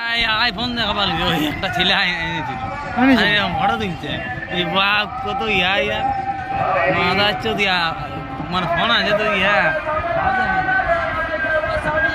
iPhone দেখাবার ওই একটা ছেলে এনেছিল ফটো তুলছে এই বাপ কত ইয়া ইয়া মাথা দিয়া মানে ফোন আছে তো ইয়া